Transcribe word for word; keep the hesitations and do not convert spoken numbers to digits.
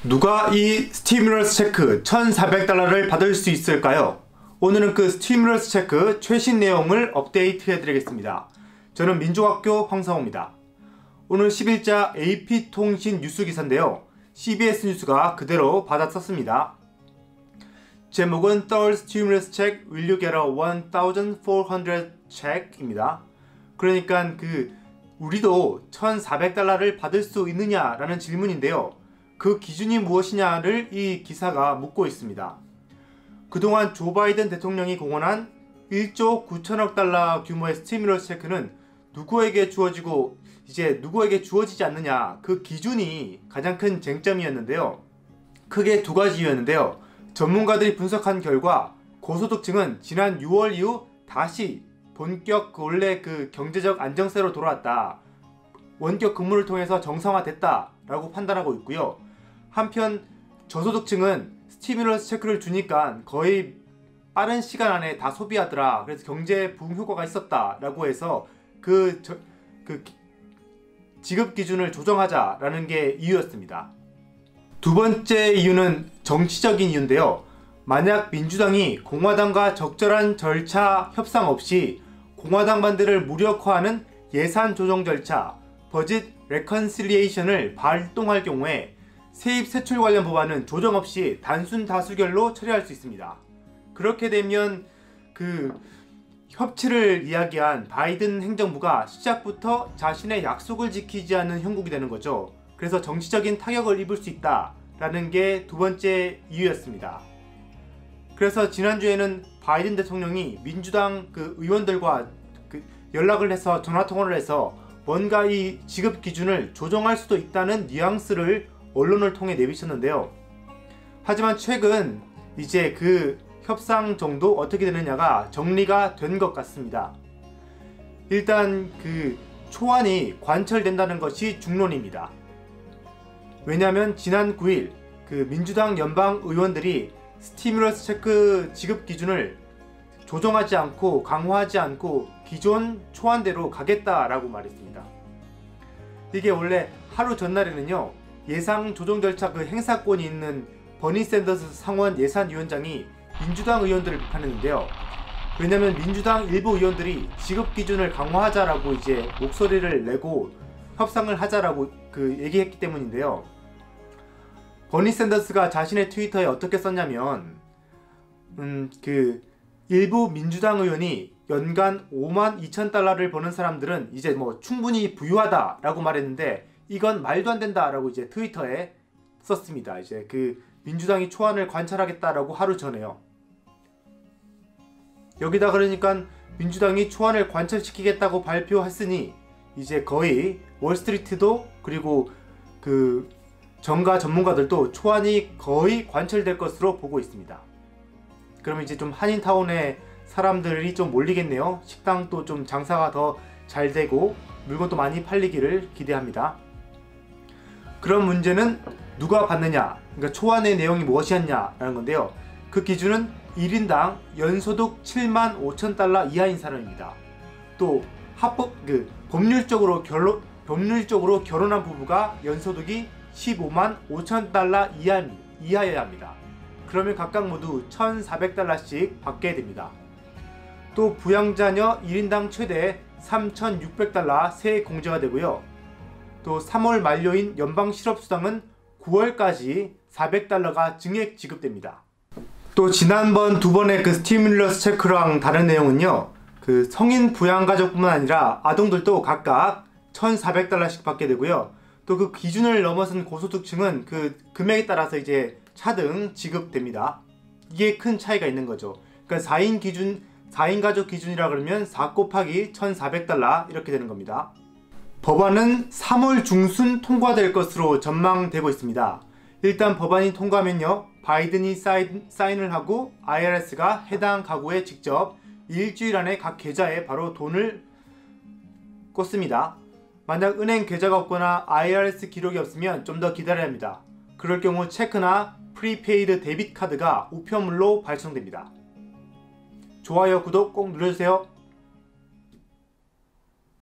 누가 이 스티뮬러스 체크 천사백 달러를 받을 수 있을까요? 오늘은 그 스티뮬러스 체크 최신 내용을 업데이트 해드리겠습니다. 저는 민족학교 황상호입니다. 오늘 십 일자 에이피통신 뉴스 기사인데요. 씨비에스 뉴스가 그대로 받아 썼습니다. 제목은 Third Stimulus Check Will You Get a 천사 백팔십 check입니다. 그러니까 그 우리도 천사백 달러를 받을 수 있느냐라는 질문인데요. 그 기준이 무엇이냐를 이 기사가 묻고 있습니다. 그동안 조 바이든 대통령이 공언한 일조 구천억 달러 규모의 스티뮬러스 체크는 누구에게 주어지고 이제 누구에게 주어지지 않느냐, 그 기준이 가장 큰 쟁점이었는데요. 크게 두 가지 이유였는데요. 전문가들이 분석한 결과 고소득층은 지난 유월 이후 다시 본격 원래 그 경제적 안정세로 돌아왔다, 원격 근무를 통해서 정상화됐다 라고 판단하고 있고요. 한편 저소득층은 스티뮬러스 체크를 주니까 거의 빠른 시간 안에 다 소비하더라, 그래서 경제 부흥 효과가 있었다 라고 해서 그, 저, 그 지급 기준을 조정하자라는 게 이유였습니다. 두 번째 이유는 정치적인 이유인데요. 만약 민주당이 공화당과 적절한 절차 협상 없이 공화당 반대를 무력화하는 예산 조정 절차 버짓 레컨실리에이션을 발동할 경우에 세입 세출 관련 법안은 조정 없이 단순 다수결로 처리할 수 있습니다. 그렇게 되면 그 협치를 이야기한 바이든 행정부가 시작부터 자신의 약속을 지키지 않는 형국이 되는 거죠. 그래서 정치적인 타격을 입을 수 있다라는 게 두 번째 이유였습니다. 그래서 지난주에는 바이든 대통령이 민주당 그 의원들과 그 연락을 해서 전화통화를 해서 뭔가 이 지급 기준을 조정할 수도 있다는 뉘앙스를 언론을 통해 내비쳤는데요. 하지만 최근 이제 그 협상 정도 어떻게 되느냐가 정리가 된 것 같습니다. 일단 그 초안이 관철된다는 것이 중론입니다. 왜냐하면 지난 구일 그 민주당 연방 의원들이 스티뮬러스 체크 지급 기준을 조정하지 않고 강화하지 않고 기존 초안대로 가겠다라고 말했습니다. 이게 원래 하루 전날에는요, 예상 조정 절차 그 행사권이 있는 버니 샌더스 상원 예산위원장이 민주당 의원들을 비판했는데요. 왜냐면 민주당 일부 의원들이 지급 기준을 강화하자라고 이제 목소리를 내고 협상을 하자라고 그 얘기했기 때문인데요. 버니 샌더스가 자신의 트위터에 어떻게 썼냐면 음, 그 일부 민주당 의원이 연간 오만 이천 달러를 버는 사람들은 이제 뭐 충분히 부유하다 라고 말했는데, 이건 말도 안 된다 라고 이제 트위터에 썼습니다. 이제 그 민주당이 초안을 관찰하겠다라고 하루 전에요. 여기다 그러니까 민주당이 초안을 관철시키겠다고 발표했으니 이제 거의 월스트리트도 그리고 그 정가 전문가들도 초안이 거의 관철될 것으로 보고 있습니다. 그러면 이제 좀 한인타운에 사람들이 좀 몰리겠네요. 식당도 좀 장사가 더 잘 되고 물건도 많이 팔리기를 기대합니다. 그런 문제는 누가 받느냐, 그러니까 초안의 내용이 무엇이었냐라는 건데요. 그 기준은 일 인당 연소득 칠만 오천 달러 이하인 사람입니다. 또 합법 그 법률적으로 결혼 법률적으로 결혼한 부부가 연소득이 십오만 오천 달러 이하, 이하여야 합니다. 그러면 각각 모두 천사백 달러씩 받게 됩니다. 또 부양자녀 일 인당 최대 삼천육백 달러 세액 공제가 되고요. 또 삼월 만료인 연방 실업수당은 구월까지 사백 달러가 증액 지급됩니다. 또 지난번 두 번의 그 스티뮬러스 체크랑 다른 내용은요, 그 성인 부양가족뿐만 아니라 아동들도 각각 천사백 달러씩 받게 되고요. 또 그 기준을 넘어선 고소득층은 그 금액에 따라서 이제 차등 지급됩니다. 이게 큰 차이가 있는 거죠. 그러니까 사 인 기준, 사 인 가족 기준이라 그러면 사 곱하기 천사백 달러 이렇게 되는 겁니다. 법안은 삼월 중순 통과될 것으로 전망되고 있습니다. 일단 법안이 통과하면요, 바이든이 사인, 사인을 하고 아이알에스가 해당 가구에 직접 일주일 안에 각 계좌에 바로 돈을 꽂습니다. 만약 은행 계좌가 없거나 아이알에스 기록이 없으면 좀 더 기다려야 합니다. 그럴 경우 체크나 프리페이드 데빗 카드가 우편물로 발송됩니다. 좋아요, 구독 꼭 눌러주세요.